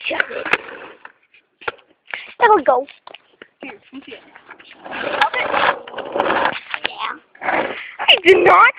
There we go. Here, come see it. Yeah. I did not